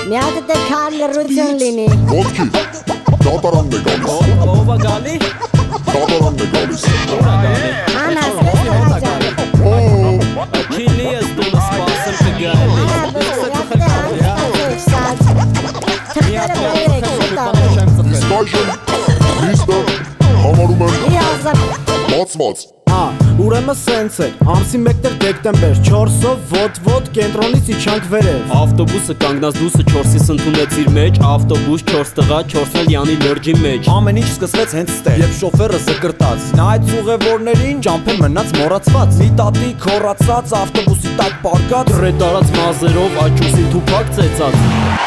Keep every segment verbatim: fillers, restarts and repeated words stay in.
Մի հատ դե քար լրություն լինի։ Ոտքի, դատարանն է գալիս։ Ո՞վ է գալի։ Դատարանն է գալիս։ Ո՞ր է գալի։ Անաս կեզի։ Քիլի ես դու սպասեմ կգալի։ Իսկ այժմ լիստը համարում եմ բացված։ Ա, ուրեմն սենց է, ամսի մեկն էր դեկտեմբեր, չորսով ոտ-ոտ կենտրոնից իջանք վերև։ Ավտոբուսը կանգնած դուսը չորսից ընդունեց իր մեջ, ավտոբուս չորս տղա, չորսն էլ յանի լրջի մեջ։ Ամեն ինչ սկսվեց հենց ստեղ, երբ շոֆերը զկրտաց, նայեց ուղևորներին, ճամփեն մնաց մոռացված։ Մի տատի քորացած ավտոբուսի տակ պարկած, Դրե տարած մազերով աչուսին թուփակ ծեծած։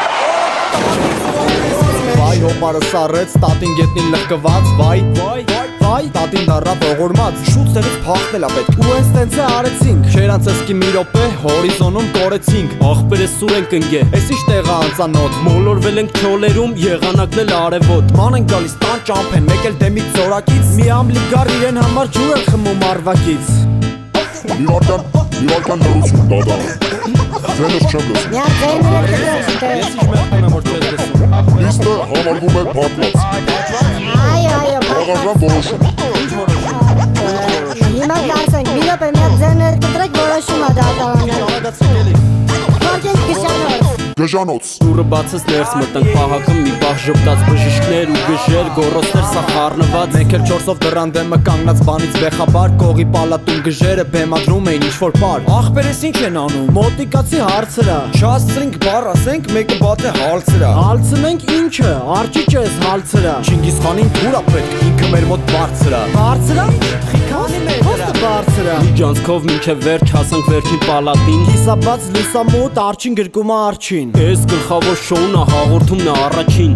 վայ հոպարը սառեց, տատին գետնին լղկված, վայ, Վայ, վայ, տատին դառավ ողորմած, շուտ տեղից փախնել ա պետք։ Ու հենց տենց է արեցինք, շերանցեսկի մի րոպե հորիզոնում կորեցինք։ աղբերը սուր ենք ընկե։ Էս ինչ տեղ ա անծանոթ, Մոլորվել ենք չոլերում, եղանակն էլ արևոտ։ ման են գալիս տան ճամփեն, մեկ էլ դեմից զորակից, մի ամլիգար իրեն համար ջուր էր խմում արվակից։ Մի վարքան, մի վարքան լրություն դատարան։ Ձենս չեմ լսում։ Մի հատ ձայները կդրես։ Ես ինչ մեղքն եմ որ չես լսում։ Լիստը համարվում է փակված։ Այո, այո, Խաղաժան որոշում։ հիմա կարծենք, մի րոպե մի հատ ձայները կտրեք, որոշում է դատարանը։ Փորձենք գշանոց։ Գժանոց։ Դուրը բացեց ներս մտնենք պահակը մի պահ ժպտաց բժիշկներ ու գժեր գոռոցներ սա խառնված Մենք էլ չորսով դռան դեմը կանգնած բանից վեխաբար կողի պալատում գժերը բեմադրում էին ինչ-որ պար Ախպերես ինչ են անում, մոտիկացի հարցրա Չասցրինք բառ ասենք, մեկը բաթե հալցրա Հալցնենք ինչը, արջիճ ես հալցրա Չինգիս խանին թուր ա պետք, ինքը մեր մոտ բարձրա Բարձրա? Խիքանի մետրա բարձրա Միջանցքով մինչև վերջ հասանք վերջին պալատին Կիսաբաց լուսամուտ արջին գրկում ա արջին Էս գլխավոր շոուն ա հաղորդում նա առաջին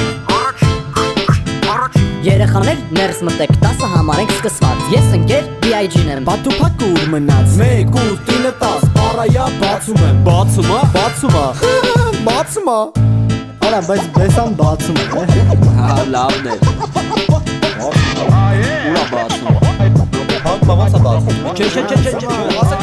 Երեխաներ ներս մտեք, տասը համարենք սկսված Ես ընկեր բի այ ջին եմ Բատուփակը ուր մնաց Մեկ ու տինը տաս, պարայա բացում եմ Բացում ա, Բացում ա Բացում ա Արա, բայց բեսան բացում է հա լավն է Ուրա բացում Հա, բավանց ա բացում Չէ, չէ, չէ, չէ, չէ